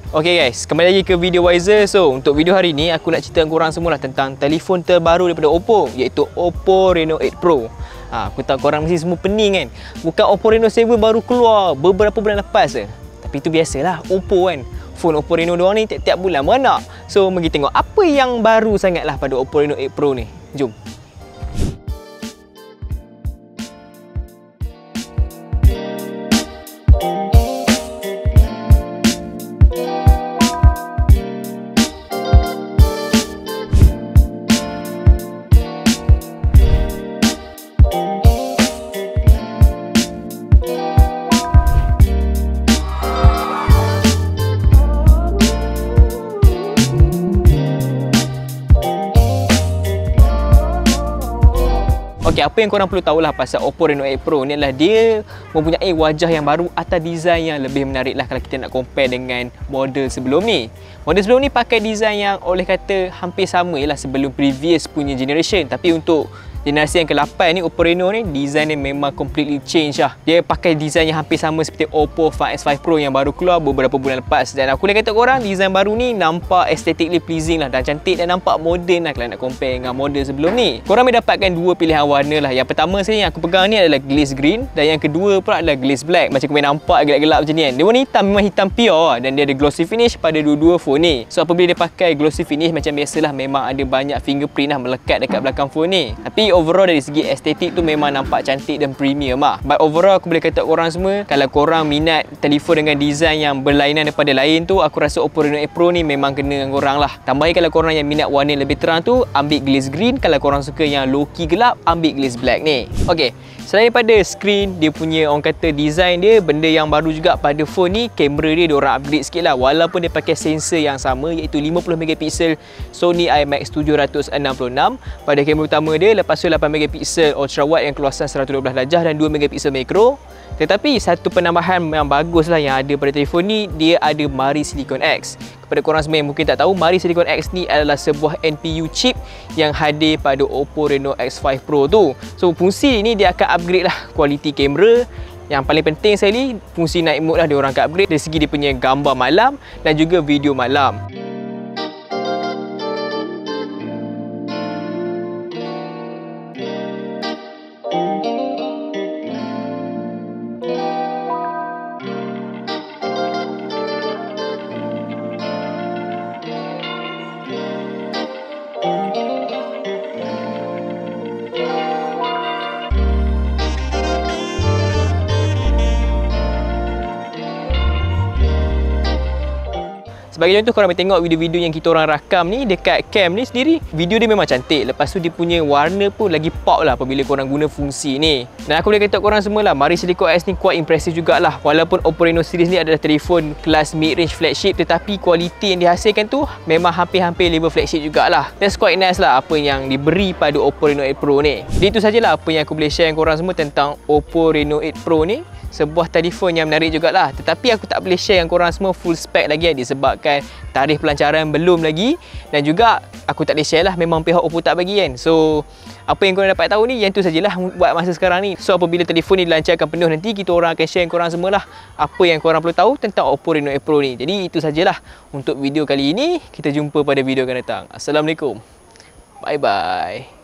Okay guys, kembali lagi ke Video Wiser. So, untuk video hari ni aku nak cerita dengan korang semua lah tentang telefon terbaru daripada Oppo, iaitu Oppo Reno 8 Pro. Aku tahu korang mesti semua pening kan. Bukan Oppo Reno 7 baru keluar beberapa bulan lepas je. Tapi itu biasalah, Oppo kan. Phone Oppo Reno 2 ni tiap-tiap bulan beranak. So, mari tengok apa yang baru sangatlah pada Oppo Reno 8 Pro ni. Jom. Okey, apa yang korang perlu tahulah pasal Oppo Reno 8 Pro ni adalah dia mempunyai wajah yang baru atau design yang lebih menarik lah kalau kita nak compare dengan model sebelum ni. Model sebelum ni pakai design yang oleh kata hampir sama lah sebelum previous punya generation. Tapi untuk generasi yang ke-8 ni, Oppo Reno ni design dia memang completely change lah. Dia pakai design yang hampir sama seperti Oppo 5S5 Pro yang baru keluar beberapa bulan lepas. Dan aku boleh kata korang, design baru ni nampak aesthetically pleasing lah, dan cantik dan nampak modern lah kalau nak compare dengan model sebelum ni. Korang boleh dapatkan dua pilihan warna lah. Yang pertama saya yang aku pegang ni adalah glaze green, dan yang kedua pula adalah glaze black. Macam kau boleh nampak gelap-gelap macam ni kan. Dia warna hitam, memang hitam pure lah, dan dia ada glossy finish pada dua-dua phone ni. So apabila dia pakai glossy finish macam biasalah, memang ada banyak fingerprint lah melekat dekat belakang phone ni. Tapi overall dari segi estetik tu memang nampak cantik dan premium lah. But overall aku boleh kata korang semua, kalau korang minat telefon dengan design yang berlainan daripada lain tu, aku rasa Oppo Reno 8 Pro ni memang kena dengan korang lah. Tambahi kalau korang yang minat warna lebih terang tu, ambil glaze green. Kalau korang suka yang low-key gelap, ambil glaze black ni. Okay, selain pada screen, dia punya orang kata design dia, benda yang baru juga pada phone ni, kamera dia diorang upgrade sikit lah. Walaupun dia pakai sensor yang sama, iaitu 50MP Sony IMX 766 pada kamera utama dia. Lepas tu 8MP ultra wide yang keluasan 112 darjah dan 2MP macro. Tetapi satu penambahan yang bagus lah yang ada pada telefon ni, dia ada Mari Silicon X. Kepada korang semua yang mungkin tak tahu, Mari Silicon X ni adalah sebuah NPU chip yang hadir pada Oppo Reno X5 Pro tu. So fungsi ni dia akan upgrade lah kualiti kamera. Yang paling penting sekali, fungsi night mode lah dia orang akan upgrade dari segi dia punya gambar malam dan juga video malam. Sebagai contoh, korang boleh tengok video-video yang kita orang rakam ni dekat cam ni sendiri, video dia memang cantik. Lepas tu dia punya warna pun lagi pop lah apabila korang guna fungsi ni. Dan aku boleh kata korang semua lah, Mari Silicon X ni quite impressive jugalah. Walaupun Oppo Reno series ni adalah telefon kelas mid-range flagship, tetapi kualiti yang dihasilkan tu memang hampir-hampir level flagship jugalah. That's quite nice lah apa yang diberi pada Oppo Reno 8 Pro ni. Jadi itu sajalah apa yang aku boleh share dengan korang semua tentang Oppo Reno 8 Pro ni. Sebuah telefon yang menarik jugalah. Tetapi aku tak boleh share dengan korang semua full spec lagi disebabkan tarikh pelancaran belum lagi. Dan juga aku tak boleh share lah, memang pihak Oppo tak bagi kan. So apa yang korang dapat tahu ni, yang tu sajalah buat masa sekarang ni. So apabila telefon ni dilancarkan penuh nanti, kita orang akan share dengan korang semua lah apa yang korang perlu tahu tentang Oppo Reno 8 Pro ni. Jadi itu sajalah untuk video kali ini. Kita jumpa pada video akan datang. Assalamualaikum. Bye bye.